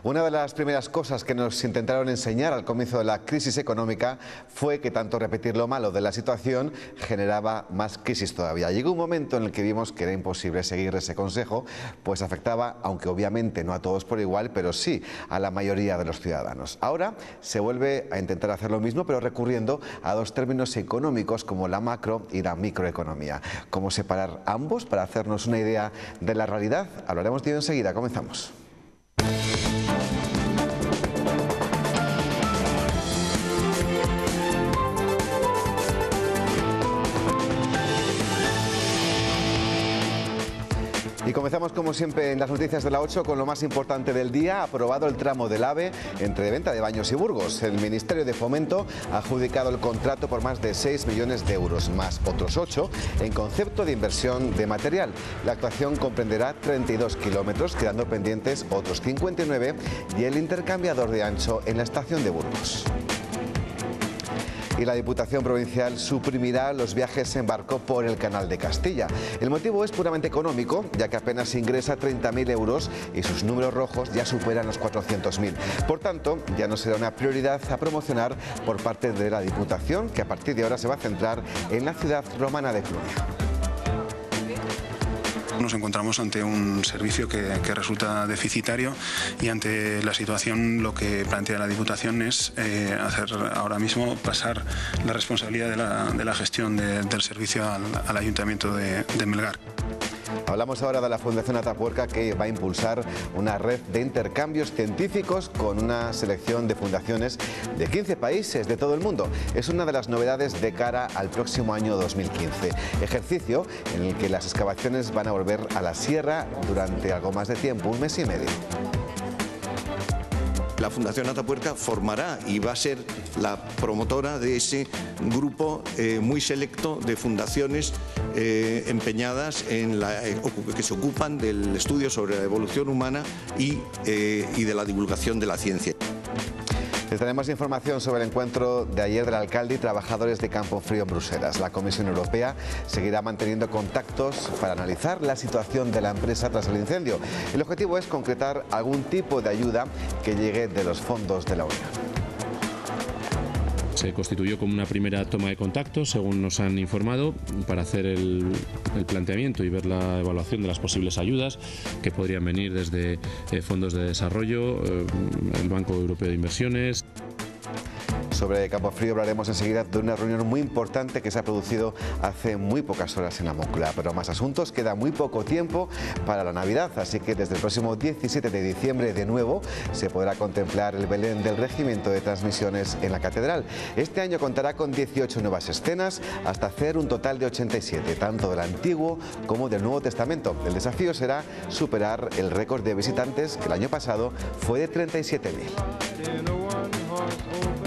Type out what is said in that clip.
Una de las primeras cosas que nos intentaron enseñar al comienzo de la crisis económica fue que tanto repetir lo malo de la situación generaba más crisis todavía. Llegó un momento en el que vimos que era imposible seguir ese consejo, pues afectaba, aunque obviamente no a todos por igual, pero sí a la mayoría de los ciudadanos. Ahora se vuelve a intentar hacer lo mismo, pero recurriendo a dos términos económicos como la macro y la microeconomía. ¿Cómo separar ambos para hacernos una idea de la realidad? Hablaremos de ello enseguida. Comenzamos. Y comenzamos como siempre en las noticias de la 8 con lo más importante del día. Ha aprobado el tramo del AVE entre Venta de Baños y Burgos. El Ministerio de Fomento ha adjudicado el contrato por más de 6 millones de euros, más otros 8 en concepto de inversión de material. La actuación comprenderá 32 kilómetros, quedando pendientes otros 59 y el intercambiador de ancho en la estación de Burgos. Y la Diputación Provincial suprimirá los viajes en barco por el Canal de Castilla. El motivo es puramente económico, ya que apenas ingresa 30.000 euros y sus números rojos ya superan los 400.000. Por tanto, ya no será una prioridad a promocionar por parte de la Diputación, que a partir de ahora se va a centrar en la ciudad romana de Clunia. Nos encontramos ante un servicio que resulta deficitario y ante la situación lo que plantea la Diputación es hacer ahora mismo pasar la responsabilidad de la gestión del servicio al Ayuntamiento de Melgar. Hablamos ahora de la Fundación Atapuerca, que va a impulsar una red de intercambios científicos con una selección de fundaciones de 15 países de todo el mundo. Es una de las novedades de cara al próximo año 2015. Ejercicio en el que las excavaciones van a volver a la sierra durante algo más de tiempo, un mes y medio. La Fundación Atapuerca formará y va a ser la promotora de ese grupo muy selecto de fundaciones empeñadas en que se ocupan del estudio sobre la evolución humana y de la divulgación de la ciencia. Les daremos información sobre el encuentro de ayer del alcalde y trabajadores de Campofrío en Bruselas. La Comisión Europea seguirá manteniendo contactos para analizar la situación de la empresa tras el incendio. El objetivo es concretar algún tipo de ayuda que llegue de los fondos de la Unión. Se constituyó como una primera toma de contacto, según nos han informado, para hacer el planteamiento y ver la evaluación de las posibles ayudas que podrían venir desde fondos de desarrollo, el Banco Europeo de Inversiones. Sobre Campofrío hablaremos enseguida de una reunión muy importante que se ha producido hace muy pocas horas en la Moncloa. Pero más asuntos, queda muy poco tiempo para la Navidad, así que desde el próximo 17 de diciembre de nuevo se podrá contemplar el Belén del Regimiento de Transmisiones en la Catedral. Este año contará con 18 nuevas escenas hasta hacer un total de 87, tanto del Antiguo como del Nuevo Testamento. El desafío será superar el récord de visitantes, que el año pasado fue de 37.000.